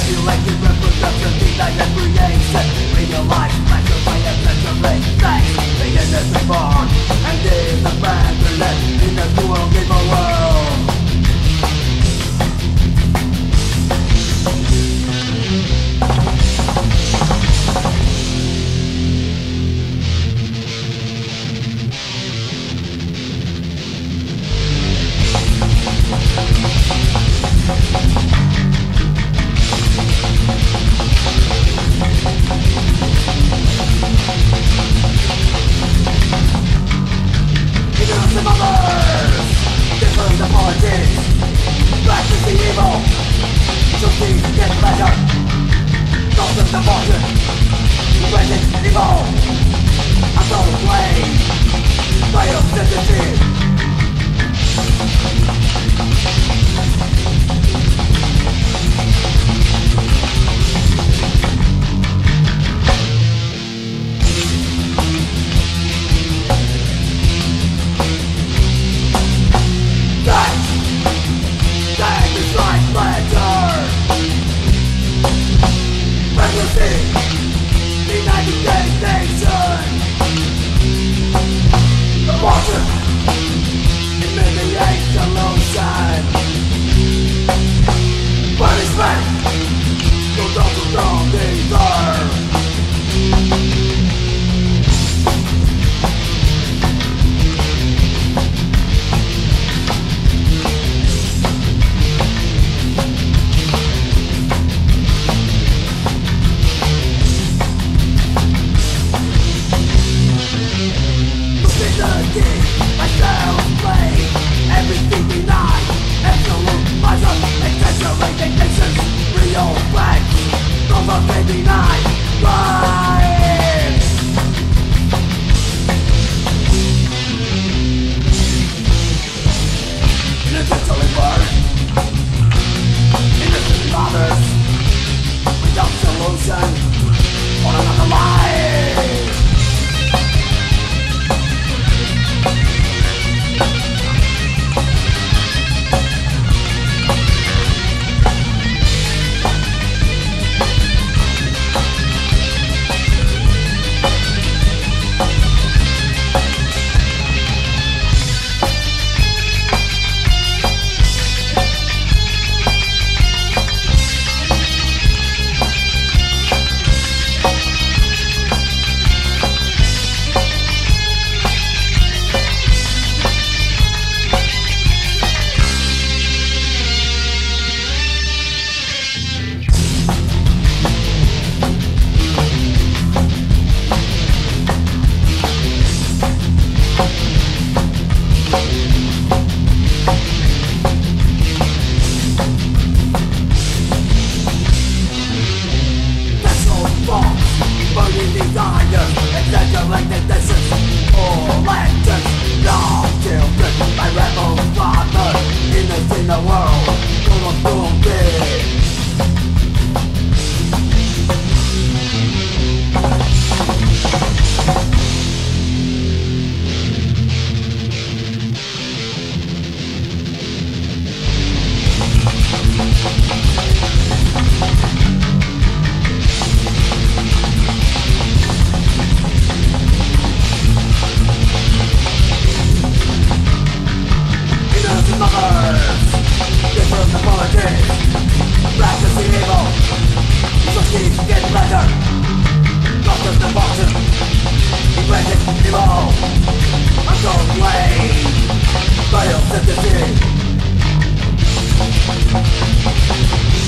Manipulated reproduction, denied and creation. Realize, master by essentially sex. The innocent born, and is abandoned in a cruel evil world. Ignorance of others, different apologies, practice the evil, so things get better. Thoughts of devotion, regretted evil, I'm so afraid by your sentences. That is like pleasure. Pregnancy, United Nation. Abortion, immediate solution. Punishment, so those who don't deserve. Everything denied, absolute pleasure, exaggerated nations, real facts, those are they denied, lies. Innocently burned, innocent fathers, without solution, on another life. Exaggerated nations, all legends, no children, my rebel father, innocent in the world, full of cruelty. Different apologies, practice the evil, so things get better. Not just devotion, regretted evil, I'm so afraid by your sentences.